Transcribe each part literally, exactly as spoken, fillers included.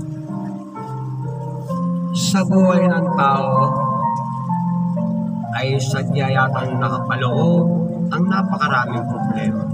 Sa buhay ng tao ay sadya yatang nakapaloob ang napakaraming problema.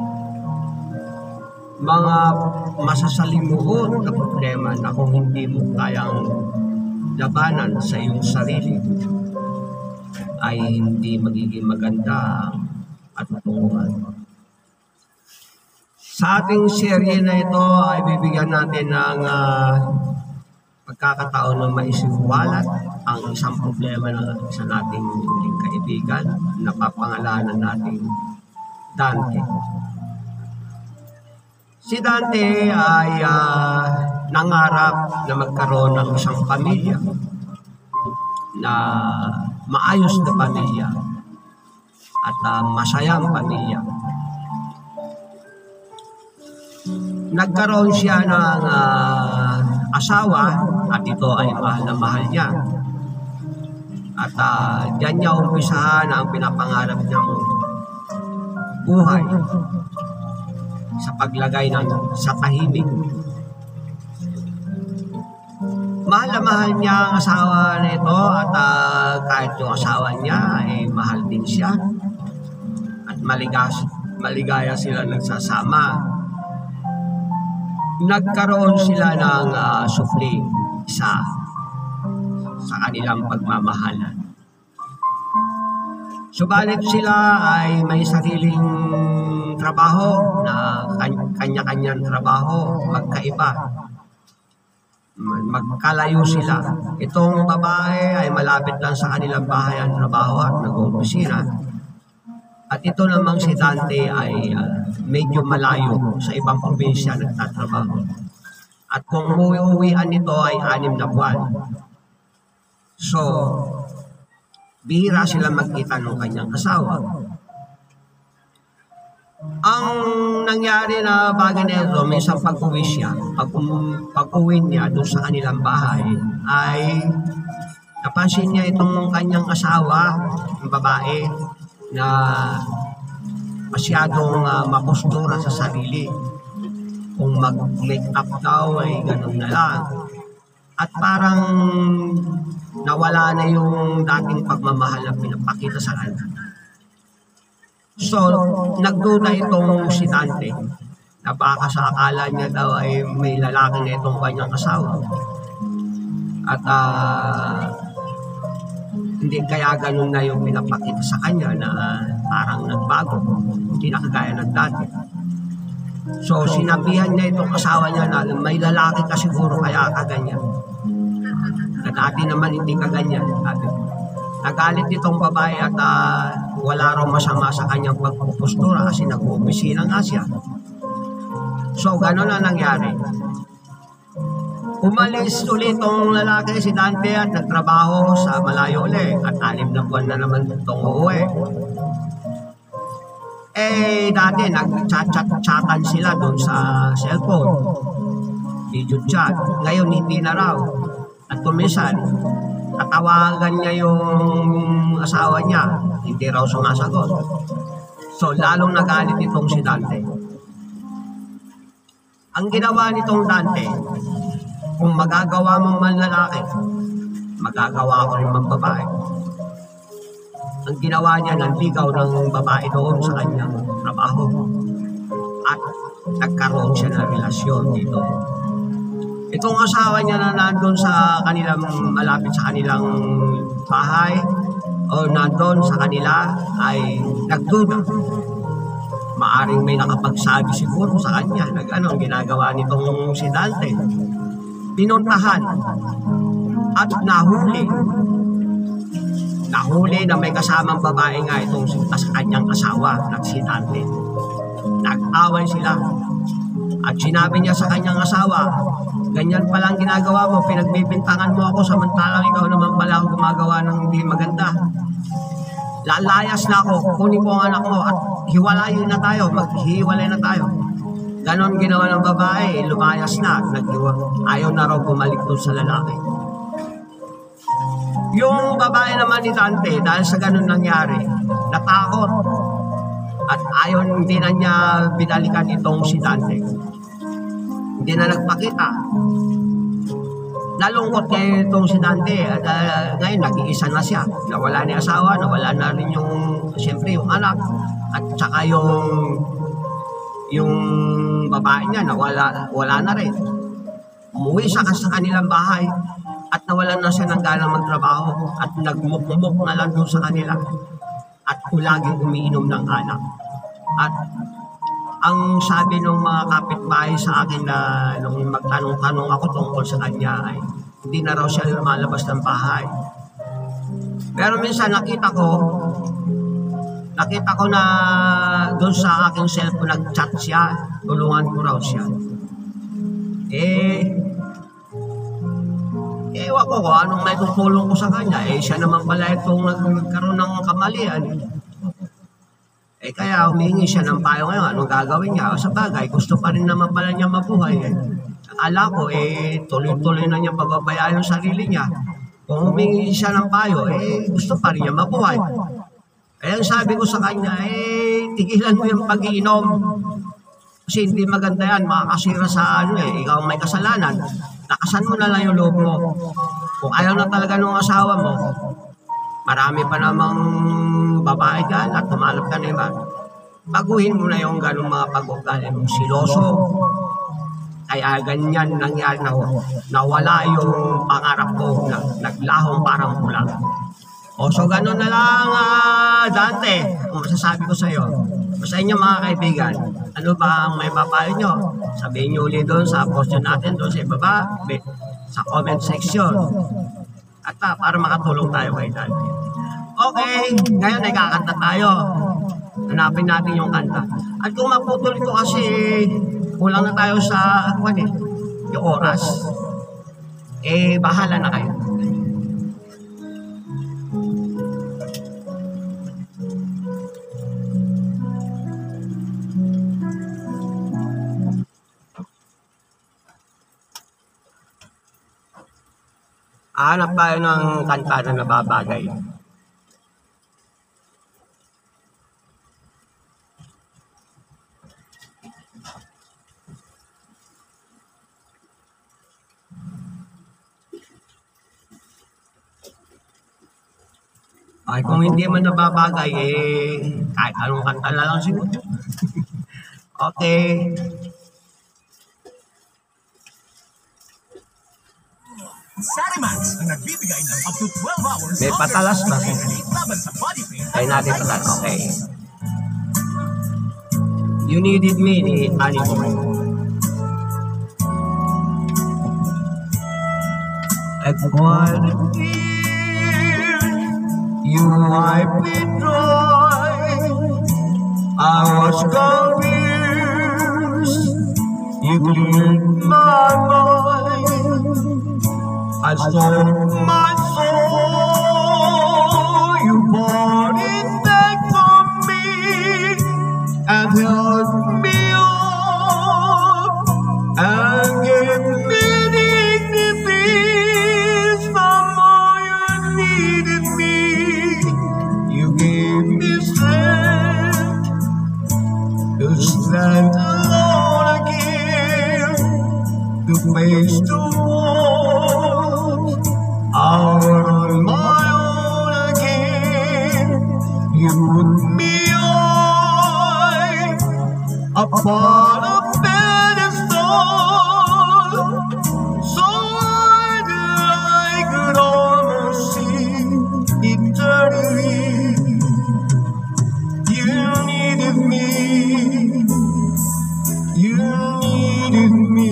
Mga masasalimuot na problema na kung hindi mo kayang labanan sa iyong sarili ay hindi magiging maganda at tutunguhan. Sa ating serye na ito ay bibigyan natin ng uh, pagkakataon na maisiwalat ang isang problema ng isa nating kaibigan na papangalanan natin Dante. Si Dante ay uh, nangarap na magkaroon ng isang pamilya na maayos na pamilya at uh, masayang pamilya. Nagkaroon siya ng uh, asawa at ito ay mahal na mahal niya. At uh, diyan niya umpisahan ang pinapangarap niyang buhay sa paglagay ng sa tahimik. Mahal na mahal niya ang asawa nito at uh, kahit yung asawa niya ay mahal din siya at maligas, maligaya sila nagsasama. Nagkaroon sila ng uh, sufli isa sa kanilang pagmamahalan. Subalit sila ay may sariling trabaho na kanya-kanyang trabaho, magkaiba. Magkalayo sila. Itong babae ay malapit lang sa kanilang bahay ang trabaho at nag-opisina. At ito namang si Dante ay uh, medyo malayo sa ibang probinsya nagtatrabaho. At kung umuwi-uwian nito ay anim na buwan. So, bihira sila magkita ng kanyang asawa. Ang nangyari na bagay na ito, may isang pag-uwi siya, pag, pag-uwi niya doon sa kanilang bahay, ay napansin niya itong kanyang asawa, yung babae, na masyadong uh, mapostura sa sarili. Kung mag-make up daw ay ganun na lang. At parang nawala na yung dating pagmamahal na pinapakita sa kanya. So, nagduda itong si Dante na baka sa akala niya daw ay may lalaki na itong kanyang asawa. At uh, hindi kaya ganun na yung pinapakita sa kanya na uh, parang nagbago, hindi na kagaya ng dati. So, sinabihan niya itong asawa niya na may lalaki ka siguro kaya kaganyan. Na dati naman hindi kaganyan. Nagalit itong babae at uh, wala raw masama sa kanyang pagpupustura kasi nag-uopisina nga siya. So, ganun na nangyari. Umalis ulit itong lalaki si Dante at nagtrabaho sa malayo ulit at anim na buwan na naman itong uuwi. Eh, dati nag-chat-chat-chatan sila doon sa cellphone. Video chat. Ngayon, hindi na raw. At kuminsan, tatawagan niya yung asawa niya. Hindi raw sumasagot. So, lalong nagalit itong si Dante. Ang ginawa nitong Dante, kung magagawa mong man lalaki, magagawa ko rin mang babae. Ang ginawa niya, nanligaw ng babae doon sa kanyang trabaho. At nagkaroon siya ng relasyon dito. Itong asawa niya na nandun sa kanilang, malapit sa kanilang bahay, o nandun sa kanila, ay nagduda. Maaring may nakapagsabi siguro sa kanya na gano'n ginagawa nitong si Dante. Pinuntahan at nahuli. Nahuli na may kasamang babae nga itong sa kanyang asawa na si Dante. Nag-away sila. At sinabi niya sa kanyang asawa, ganyan palang ginagawa mo, pinagbibintangan mo ako samantalang ikaw naman pala ang gumagawa ng hindi maganda. Lalayas na ako, kunin ko ang anak mo at hiwalayin na tayo, maghiwalay na tayo. Ganon ginawa ng babae, lumayas na, naghiwa. Ayaw na raw bumalik doon sa lalaki. Yung babae naman ni Dante, dahil sa ganon nangyari, natakot. At ayaw, hindi na niya binalikan itong si Dante. Hindi na nagpakita. nalungkot ngayon itong si Dante at uh, ngayon nag-iisa na siya. Nawala na yung asawa, nawala na rin yung, siyempre yung anak at saka yung yung babae niya nawala wala na rin. Umuwi siya sa kanilang bahay at nawalan na siya ng ganang magtrabaho at nagmukmuk na lang doon sa kanila at laging umiinom ng alak. At ang sabi ng mga kapitbahay sa akin na nung magtanong-tanong ako tungkol sa kanya ay hindi na raw siya lumalabas ng bahay. Pero minsan nakita ko, nakita ko na doon sa aking cellphone nag-chat siya, tulungan ko raw siya. Eh, ewan ko kung anong may tutulong ko sa kanya. Eh, siya naman pala itong nagkaroon ng kamalian. Eh kaya humingi siya ng payo ngayon, anong gagawin niya? O sa bagay, gusto pa rin naman pala niya mabuhay. Eh. Akala ko, eh, tuloy-tuloy na niya pababayaan yung sarili niya. Kung humingi siya ng payo, eh, gusto pa rin niya mabuhay. Kaya sabi ko sa kanya, eh, tigilan mo yung pag-iinom. Kasi hindi maganda yan, makakasira sa ano eh, ikaw may kasalanan. Lakasan mo na lang yung loob mo. Kung ayaw na talaga ng asawa mo, marami pa namang babae dyan at tumalap ka na iba. Baguhin mo na yung ganong mga pag-ugali mong siloso. Kaya ganyan nangyari na nawala yung pangarap ko na naglahong parang pulang. O so gano'n na lang, uh, Dante, ang masasabi ko sa iyo. Sa inyo mga kaibigan, ano ba ang may papayo nyo? Sabihin nyo ulit doon sa post natin doon sa ibaba, sa comment section. At uh, para makatulong tayo kay Dante. Okay, ngayon ay kakanta tayo. Hanapin natin yung kanta. At kung maputol ito kasi kulang na tayo sa ano eh, yung oras. Eh, bahala na kayo. Hanap tayo ng kanta na nababagay. Ay, kung hindi man nababagay, eh, kahit anong kanta na lang siguro. Okay. Sarimax ang nagbibigay ng up to twelve hours May patalas ba? laban sa body pain. Kaya natin patalas. Okay. You Needed Me ni Annie Moore. A quiet tear you wiped me dry. I was confused. You cleared my mind. I sold my soul, you bought it back from me and held me up and gave me dignity. Somehow you needed me, you gave me strength to stand alone again, to face the world out on my own again. You put me on upon a pedestal, so that I could almost see eternity. You needed me, you needed me,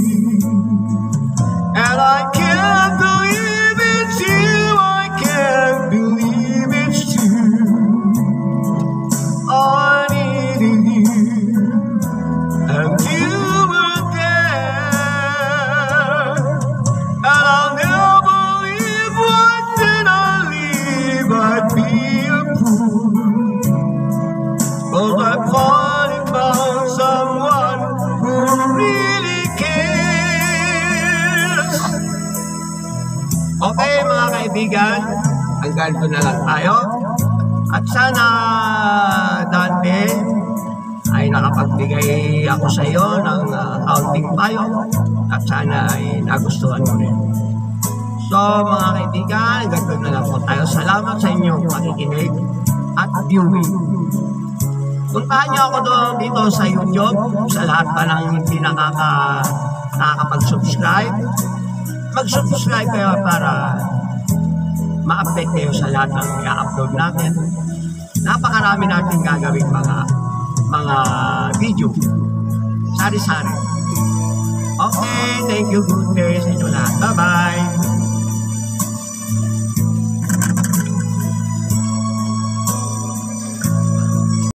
and I can't believe it's you, I can't believe it's true. I needed you, and you were there, and I'll never leave. Why did I leave? I'd be a fool, 'cause I finally found someone who really cares. Okay mga kaibigan, hanggang doon na lang tayo. At sana, Dante, ay nakapagbigay ako sa iyo ng uh, counting payo at sana ay nagustuhan mo rin. So mga kaibigan, ganito na lang po tayo. Salamat sa inyong pakikinig at viewing. Puntahan niyo ako doon dito sa YouTube, sa lahat pa ng hindi nakaka, nakakapag-subscribe. Mag-subscribe kayo para ma-update kayo sa lahat ng i-upload natin. Napakarami natin gagawin mga mga video. Sari-sari. Okay, thank you. Good day sa inyo lahat. Bye-bye.